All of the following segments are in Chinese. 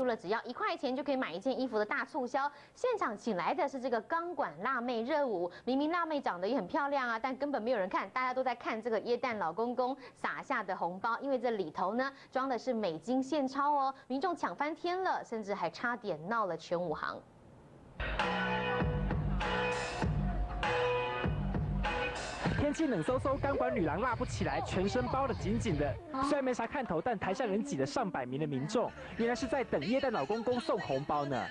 出了只要1块钱就可以买1件衣服的大促销，现场请来的是这个钢管辣妹热舞。明明辣妹长得也很漂亮啊，但根本没有人看，大家都在看这个耶诞老公公撒下的红包，因为这里头呢装的是美金现钞哦，民众抢翻天了，甚至还差点闹了全武行。 天气冷飕飕，钢管女郎辣不起来，全身包得紧紧的。虽然没啥看头，但台下人挤了上百名的民众，原来是在等耶诞老公公送红包呢。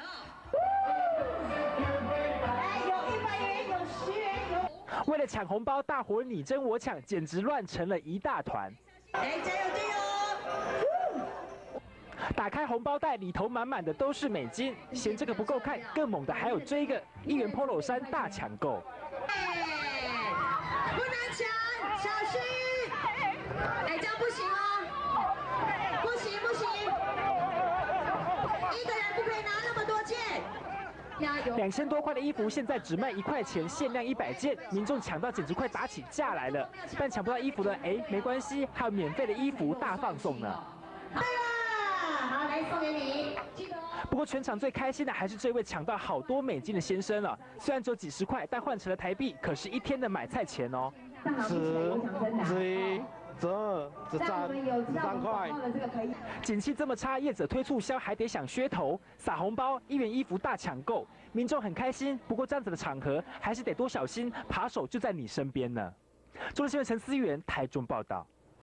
为了抢红包，大伙你争我抢，简直乱成了一大团。 来，加油加油！ 打开红包袋，里头满满的都是美金。嫌这个不够看，更猛的还有这个1元 Polo 衫大抢购。 不能抢，小心！哎，这样不行哦，不行不行，一个人不可以拿那么多件。加油 ！2000多块的衣服现在只卖1块钱，限量100件，民众抢到简直快打起架来了。但抢不到衣服的，哎，没关系，还有免费的衣服大放送呢。 对了，好，来送给你，记得哦。 不过全场最开心的还是这位抢到好多美金的先生了。虽然只有几十块，但换成了台币，可是1天的买菜钱哦。 11、12、13块。 景气这么差，业者推促销还得想噱头，撒红包，1元衣服大抢购，民众很开心。不过这样子的场合还是得多小心，扒手就在你身边呢。中央新闻陈思源台中报道。